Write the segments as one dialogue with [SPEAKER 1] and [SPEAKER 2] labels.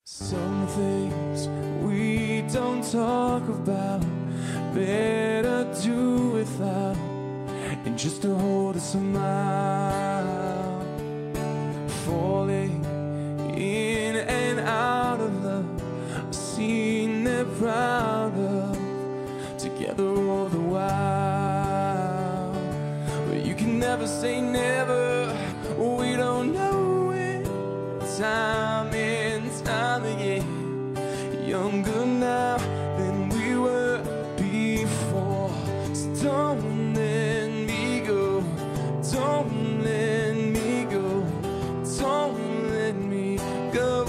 [SPEAKER 1] Some things we don't talk about, better do without, and just to hold a smile. Falling in and out of love, a scene they're proud of, together all the while. But you can never say never, we don't know it. Time and time again, younger now than we were before. So don't let me go, don't let me go, don't let me go.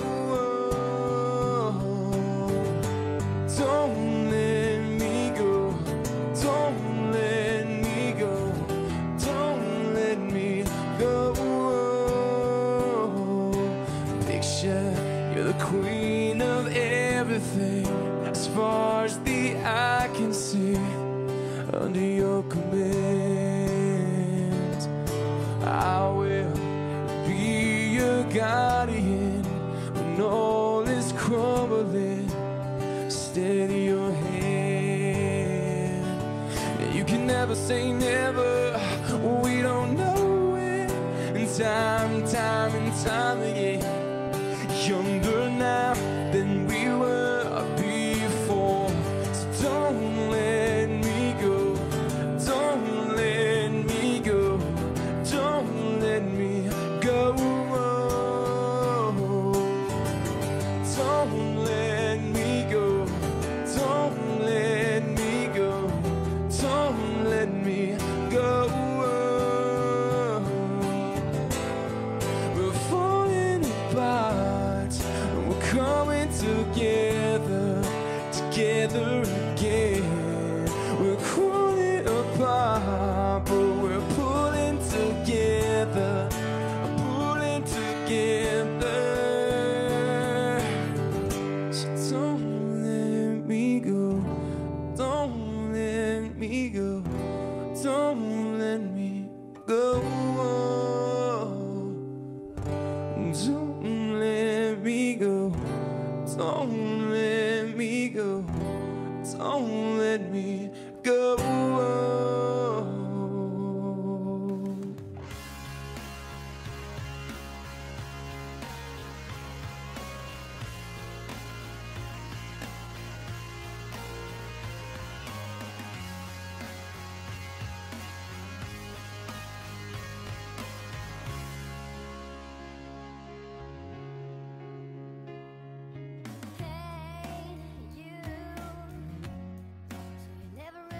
[SPEAKER 1] Don't let me go, don't let me go, don't let me go. Picture you're the queen of everything, as far as the eye can see, under your command. I will be your guardian when all is crumbling. Steady your hand. You can never say never, we don't know it. And time and time again, younger now than we were before. So don't let me go, don't let me go, don't let me go. Don't let me go, don't let me go, don't let me go. We're falling apart, we're coming together, together again. We're crawling apart, but we're pulling together, pulling together. So don't let me go, don't let me go, don't let me go. Don't let me go, don't let me go, don't let me go.
[SPEAKER 2] Hey, you. So you never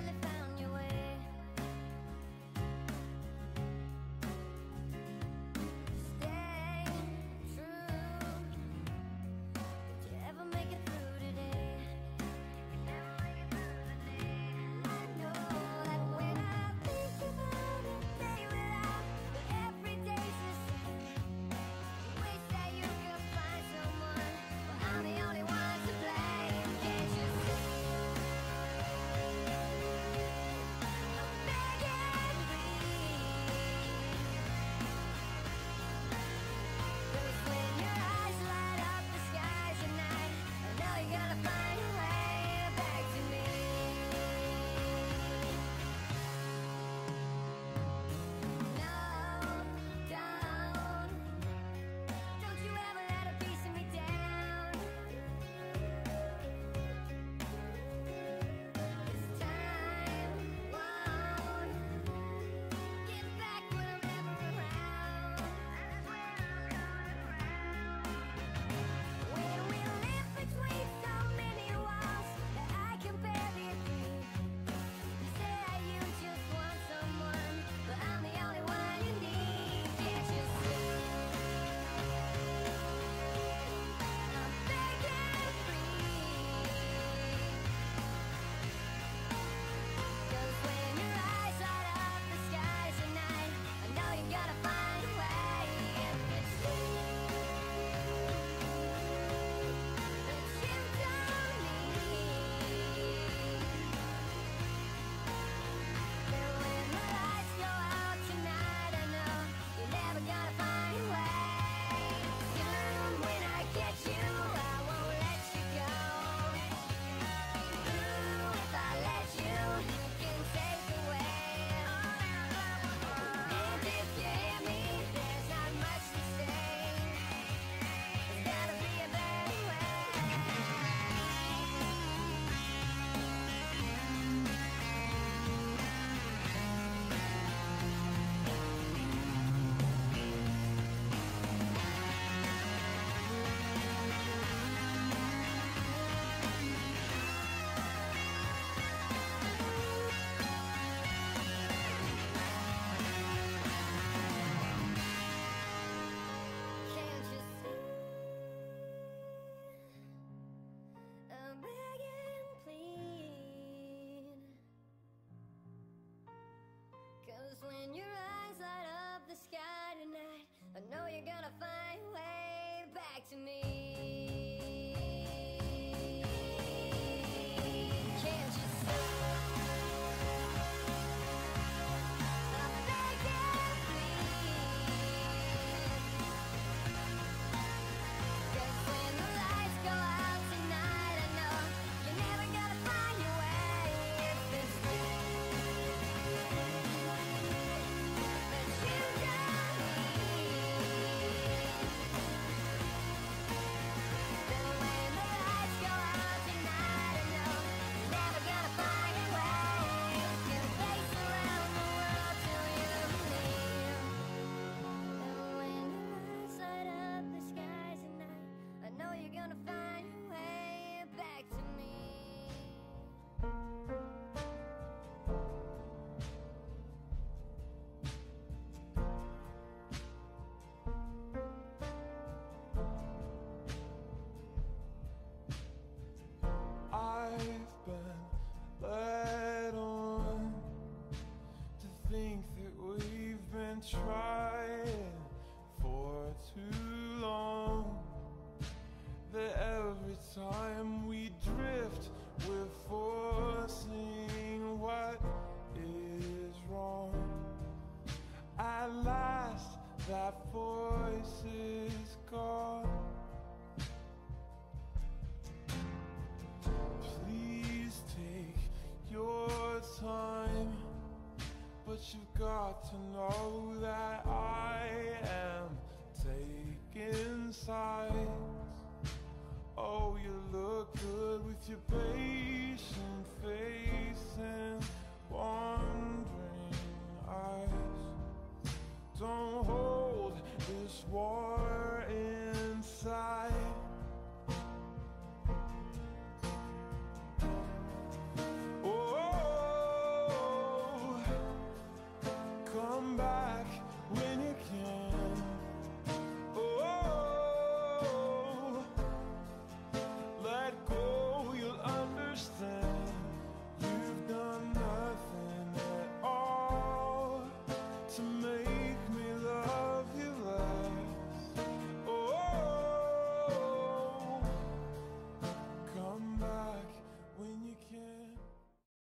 [SPEAKER 2] to me.
[SPEAKER 1] I've been led on to think that we've been trying for too long, that every time we drift we're forcing what is wrong. At last that voice is gone. Your time, but you've got to know that I am taking sides. Oh, you look good with your patient face and wandering eyes. Don't hold this war